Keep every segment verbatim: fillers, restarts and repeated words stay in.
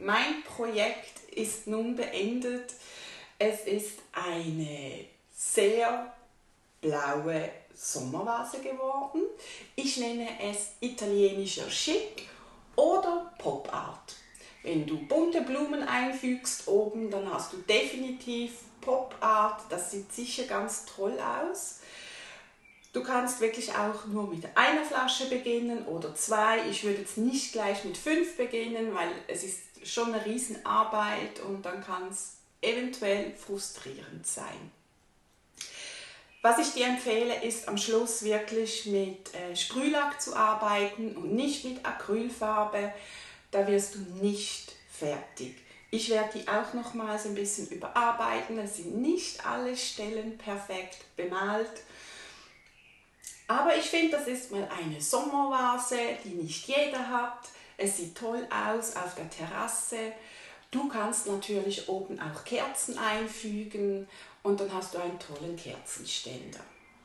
Mein Projekt ist nun beendet. Es ist eine sehr blaue Sommervase geworden. Ich nenne es italienischer Chic oder Pop Art. Wenn du bunte Blumen einfügst oben, dann hast du definitiv Pop Art. Das sieht sicher ganz toll aus. Du kannst wirklich auch nur mit einer Flasche beginnen oder zwei. Ich würde jetzt nicht gleich mit fünf beginnen, weil es ist schon eine Riesenarbeit und dann kann es eventuell frustrierend sein. Was ich dir empfehle, ist am Schluss wirklich mit äh, Sprühlack zu arbeiten und nicht mit Acrylfarbe. Da wirst du nicht fertig. Ich werde die auch nochmals ein bisschen überarbeiten. Es sind nicht alle Stellen perfekt bemalt. Aber ich finde, das ist mal eine Sommervase, die nicht jeder hat. Es sieht toll aus auf der Terrasse. Du kannst natürlich oben auch Kerzen einfügen und dann hast du einen tollen Kerzenständer.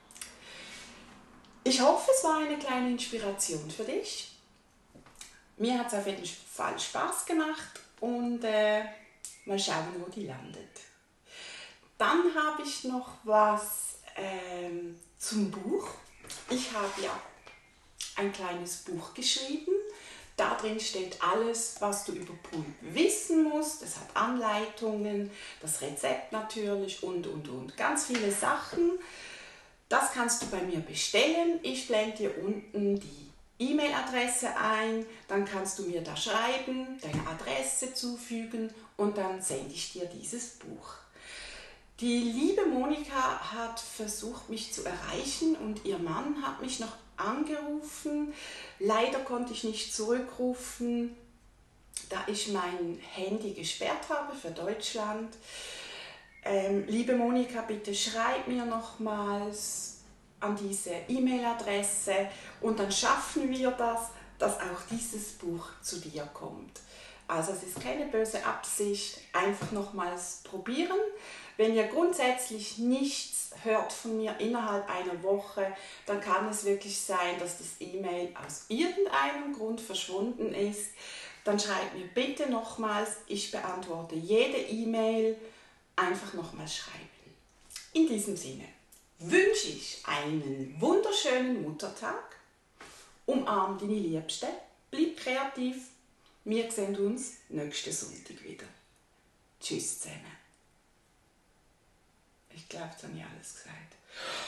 Ich hoffe, es war eine kleine Inspiration für dich. Mir hat es auf jeden Fall Spaß gemacht und äh, mal schauen, wo die landet. Dann habe ich noch was ähm, zum Buch. Ich habe ja ein kleines Buch geschrieben. Da drin steht alles, was du über Pulp wissen musst. Es hat Anleitungen, das Rezept natürlich und, und, und. Ganz viele Sachen. Das kannst du bei mir bestellen. Ich blende dir unten die E-Mail-Adresse ein, dann kannst du mir da schreiben, deine Adresse zufügen und dann sende ich dir dieses Buch. Die liebe Monika hat versucht, mich zu erreichen und ihr Mann hat mich noch angerufen. Leider konnte ich nicht zurückrufen, da ich mein Handy gesperrt habe für Deutschland. Ähm, liebe Monika, bitte schreib mir nochmals an diese E-Mail-Adresse und dann schaffen wir das, dass auch dieses Buch zu dir kommt. Also es ist keine böse Absicht, einfach nochmals probieren. Wenn ihr grundsätzlich nichts hört von mir innerhalb einer Woche, dann kann es wirklich sein, dass das E-Mail aus irgendeinem Grund verschwunden ist. Dann schreibt mir bitte nochmals, ich beantworte jede E-Mail, einfach nochmals schreiben. In diesem Sinne wünsche ich einen wunderschönen Muttertag. Umarm deine Liebste, bleib kreativ. Wir sehen uns nächsten Sonntag wieder. Tschüss zusammen. Ich glaube, das habe ich alles gesagt.